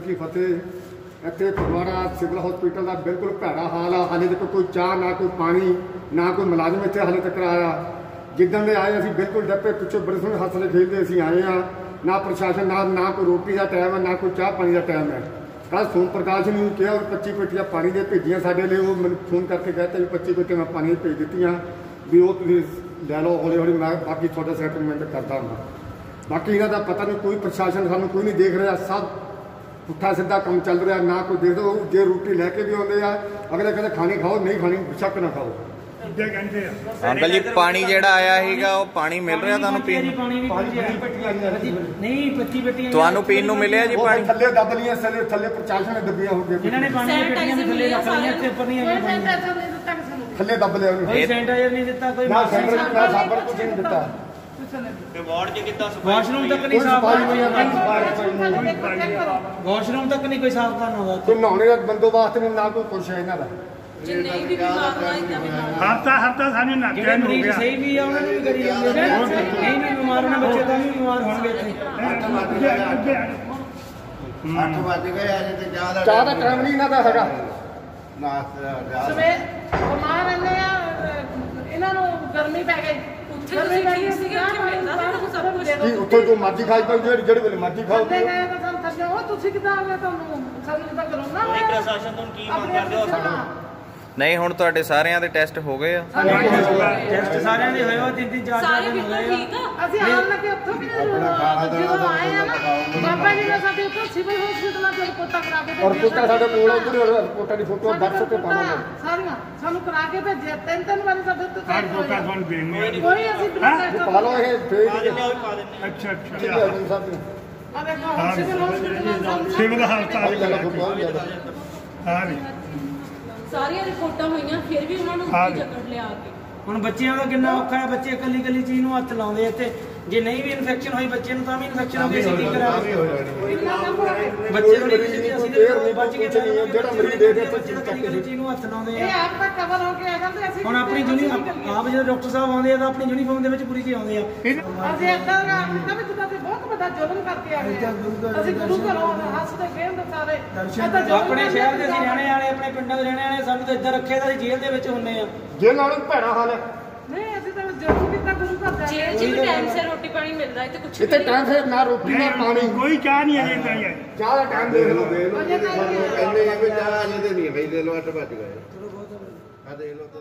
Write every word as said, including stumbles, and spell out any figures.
की फतेह। इतने Phagwara civil hospital का बिल्कुल भैड़ा हाल आ। हाले तक कोई चाह ना कोई पानी ना कोई मुलाजम इतने हाले तक आया। जिदन दे आए असीं बिल्कुल डप्पे पिछों बड़े सोहने हसले खेलते असीं आए हाँ। ना प्रशासन ना ना कोई रोटी का टाइम है ना कोई चाह पानी का टाइम है। कल सोम प्रकाश ने कहा और पच्ची पेटियां पानी दे भेजियां साडे लिए। वो मैंने फोन करके कहते भी पच्ची पेटियां मैं पानी भेज दी भी वो तुसीं लै लो हौली हौली मैं बाकी थोड़ा सैटलमेंट करता हूँ। बाकी इन्हों का पता नहीं कोई प्रशासन सानू कोई नहीं देख रहा। सब पुट्ठा सीधा काम चल रहा ना कोई देखो। जे रोटी लैके भी आते हैं अगले कहते खानी खाओ नहीं खानी शक ना खाओ। अंकल जी पानी जेड़ा आया हैगा वो पानी मिल रहा थानू पीन नहीं पच्ची पेटियां थानू पीन नू मिलिया जी पानी थल्ले दब लिया थल्ले थल्ले प्रशासन ने दबिया हो गया इन्होंने पानी की पेटियां भी थल्ले रख लिया ते ऊपर नहीं आई थल्ले दब लिया कोई सैनिटाइजर नहीं दिता कोई ना सैनिटाइजर ना साबण कुछ नहीं दिता। ते वार्ड च कितना वॉशरूम तक नहीं साफ वॉशरूम तक नहीं कोई साफ करना होगा। कोई नहाने का बंदोबस्त नहीं ना कोई कुछ है इन्हां दा। हफ्ता हफ्ता सानू नाटिया हो गया सही भी है उन्होंने भी करी जांदे नहीं भी बीमार होने बच्चे तो भी बीमार होंगे इत्थे। आठ बज गए अजे ते चाह दा चाह दा टाइम नहीं इन्हां दा हैगा। नाश्ता सवेर बिमार रहंदे आ इन्हां नूं गर्मी पै गई गर्मी पै गई सी कि सब कुछ दे दो उत्थे जो मर्जी खाई पाओ जेड़ी जेड़ी वेले मर्जी खाओ। गए तो ਸਾਨੂੰ ਥੱਲੇ ਉਹ ਤੁਸੀਂ ਕਿਦਾਂ ਆ ਗਏ ਤੁਹਾਨੂੰ ਸਾਨੂੰ ਤਾਂ ਕਰੋਨਾ ਕੋਈ ਪ੍ਰਸ਼ਾਸਨ ਤੋਂ ਕੀ ਮੰਗ ਕਰਦੇ ਹੋ ਸਾਨੂੰ नहीं हुण तुहाडे सारिਆਂ ਦੇ ਟੈਸਟ हो गए आ ਟੈਸਟ ਸਾਰਿਆਂ ਦੇ ਹੋਏ ਹੋ ਤਿੰਨ ਤਿੰਨ ਚਾਰ ਚਾਰ ਦਿਨ ਹੋ ਗਏ ਆ। ਅਸੀਂ ਆਉਣ ਲੱਗੇ ਉੱਥੋਂ ਵੀ ਜਦੋਂ ਆਏ ਆ ਨਾ ਬਾਬਾ ਜੀ ਨੇ ਸਾਡੇ ਉੱਥੋਂ ਸਿਵਲ ਹਸਪੀਟਲ ਦਾ ਰਿਪੋਰਟਾਂ ਕਰਾ ਕੇ और रिपोर्टां साडे कोल उधर रिपोर्टां दी फोटो WhatsApp ਤੇ ਪਾਵਾਂਗੇ ਸਾਰੀਆਂ ਸਾਨੂੰ ਕਰਾ ਕੇ ਭੇਜਿਆ ਤਿੰਨ ਤਿੰਨ ਵਾਰੀ ਸਾਡੇ ਉੱਤੇ हर फोटा फोन देंगे ਕੋਈ ਅਸੀਂ ਬਿਲਕੁਲ ਪਾ ਲਓ ਇਹ ਭੇਜ ਕੇ अच्छा अच्छा ਠੀਕ ਸਾਹਿਬ ਜੀ ਆ ਦੇਖੋ ਸਿਵਲ ਹਸਪੀਟਲ सिविल हस्पताल हाँ जी ਸਾਰੀਆਂ ਰਿਪੋਰਟਾਂ ਹੋਈਆਂ ਫਿਰ ਵੀ ਉਹਨਾਂ ਨੂੰ ਉੱਥੇ ਜਕੜ ਲਿਆ ਕੇ। ਹੁਣ ਬੱਚਿਆਂ ਦਾ ਕਿੰਨਾ ਔਖਾ ਹੈ ਬੱਚੇ ਇਕੱਲੀ ਇਕੱਲੀ ਚੀਜ਼ ਨੂੰ ਹੱਥ ਲਾਉਂਦੇ ਇੱਥੇ ਜੇ ਨਹੀਂ ਵੀ ਇਨਫੈਕਸ਼ਨ ਹੋਈ ਬੱਚੇ ਨੂੰ ਤਾਂ ਵੀ ਇਨਫੈਕਸ਼ਨ ਹੋ ਗਈ ਸੀ ਕੀ ਕਰਾਂਗੇ ਬੱਚੇ ਨੂੰ ਨਹੀਂ ਸੀ ਅਸੀਂ ਤੇ ਬਚ ਕੇ ਜਿਹੜਾ ਮਰੀਜ਼ ਦੇ ਦੇ ਬੱਚੇ ਇਕੱਲੀ ਇਕੱਲੀ ਚੀਜ਼ ਨੂੰ ਹੱਥ ਲਾਉਂਦੇ ਇਹ ਆ। ਆਪ ਤਾਂ ਕਵਰ ਹੋ ਕੇ ਆ ਜਾਂਦੇ ਅਸੀਂ ਹੁਣ ਆਪਣੀ ਯੂਨੀਫਾਰਮ ਆਪ ਜਦੋਂ ਡਾਕਟਰ ਸਾਹਿਬ ਆਉਂਦੇ ਆ ਤਾਂ ਆਪਣੀ ਯੂਨੀਫਾਰਮ ਦੇ ਵਿੱਚ ਪੂਰੀ ਜੀ ਆਉਂਦੇ ਆ। ਅਸੀਂ ਇੱਦਾਂ ਦਾ ਨਾ ਵੀ ਜਿੱਦਾਂ ਤੇ ਬਹੁਤ ਵੱਡਾ ਜ਼ੁਲਮ ਕਰਕੇ ਆ ਗਏ ਅਸੀਂ ਗੁਰੂ ਘਰੋਂ ਹੱਸਦੇ ਖੇਡਦੇ ਸਾਰੇ ਆਪਣੇ ਸ਼ਹਿਰ ਦੇ ਅਸੀਂ ਰਹਿਣੇ ਵਾਲੇ ਆਪਣੇ ਪਿੰਡਾਂ ਦੇ ਰਹਿਣੇ ਵਾਲੇ ਸਾਨੂੰ ਤਾਂ ਇੱਧਰ ਰੱਖੇ ਤਾਂ ਅਸੀਂ ਜੇਲ੍ਹ ਦੇ ਵਿੱਚ ਹੁੰਨੇ ਆ। ਜੇਲ੍ਹ ਨਾਲੋਂ ਭੈੜਾ ਹਾਲ ਹੈ। ਨਹੀਂ ਅਸੀਂ ਤਾਂ ਜ਼ਰੂਰ ਕੀਤਾ ਗੁਰੂ ਘਰ ਜਾ ਜੇਲ੍ਹ 'ਚ ਵੀ ਟਾਈਮ ਸਿਰ ਰੋਟੀ ਪਾਣੀ ਮਿਲਦਾ ਇੱਥੇ ਕੁਛ ਇੱਥੇ ਟਾਈਮ ਸਿਰ ਨਾ ਰੋਟੀ ਨਾ ਪਾਣੀ कोई चाह नहीं है इतना ही है ਚਾਹ ਦਾ ਟਾਈਮ ਦੇਖ ਲਓ ਦੇ ਲੋ ਕਹਿੰਦੇ ਇਹ ਵੀ ਚਾਹ ਅਜੇ ਤੇ ਨਹੀਂ ਬਈ ਦੇ ਲੋ ਅੱਠ ਵੱਜ ਗਏ ਆ ਦੇ ਲੋ।